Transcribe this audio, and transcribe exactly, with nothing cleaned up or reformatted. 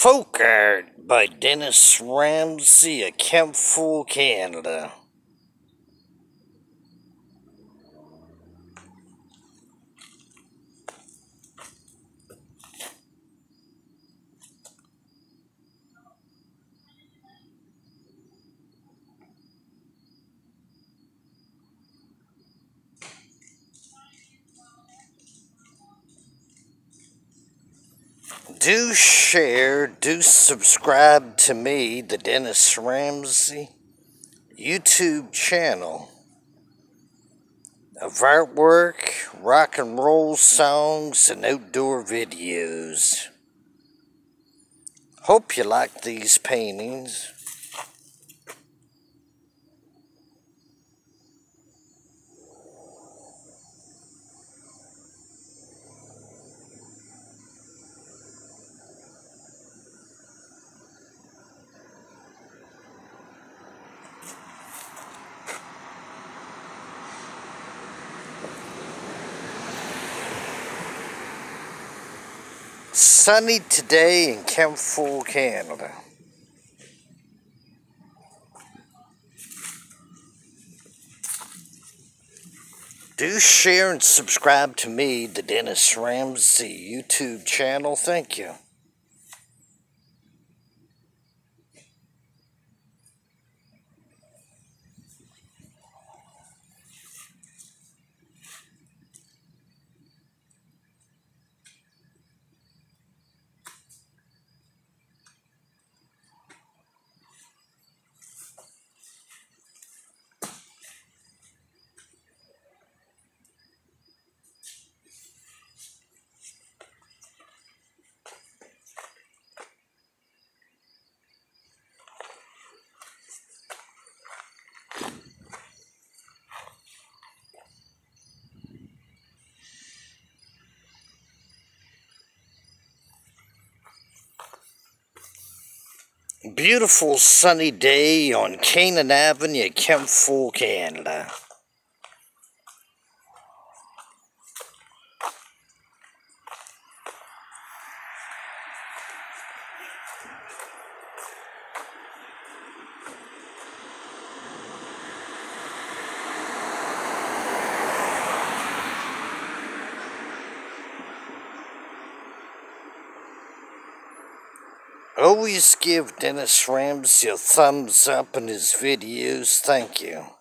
Folk art by Dennis Ramsay of Kentville, Canada. Do share, do subscribe to me, the Dennis Ramsay YouTube channel of artwork, rock and roll songs, and outdoor videos. Hope you like these paintings. Sunny today in Kentville, Canada. Do share and subscribe to me, the Dennis Ramsay YouTube channel. Thank you. Beautiful sunny day on Canaan Avenue, Kentville, Canada. Always give Dennis Ramsay a thumbs up in his videos. Thank you.